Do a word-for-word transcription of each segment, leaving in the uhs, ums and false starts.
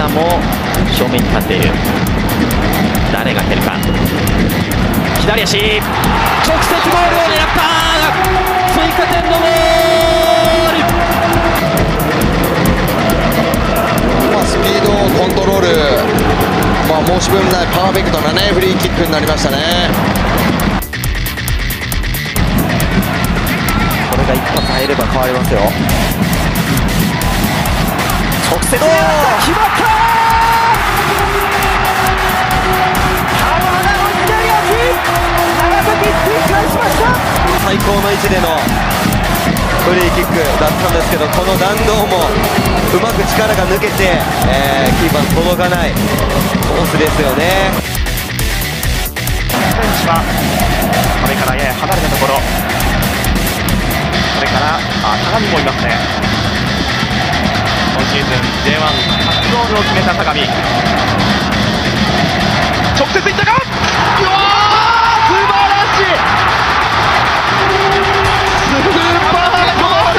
も正面に立っている。誰が蹴るか。左足、直接ゴールを狙った。追加点のゴール。 まあ、スピードコントロール、まあ、申し分ないパーフェクトなねフリーキックになりましたね。 これが一発入れば変わりますよ。直接決まった。最高の位置でのフリーキックだったんですけど、この弾道もうまく力が抜けて、えー、キーパーの届かないコースですよね。選手はこれからやや離れたところ、これからあ鏡もいますね。今シーズン ジェイワン 初ゴールを決めた相模。直接いったか。うわー、素晴らしい。スーパーゴール。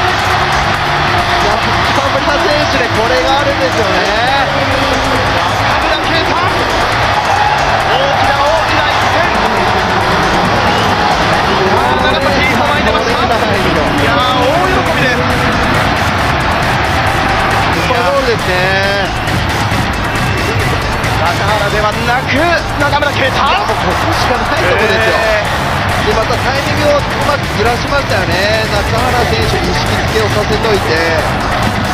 中村選手でこれがあるんですよね。中村圭太、大きな大きな一戦。長崎さばいてました。いやー、大喜びです。 スーパーゴールですね。 中原ではなく中村圭太。 ここしかないところですよ。でまたタイミングをうまくずらしましたよね。中原選手に意識付けをさせといて。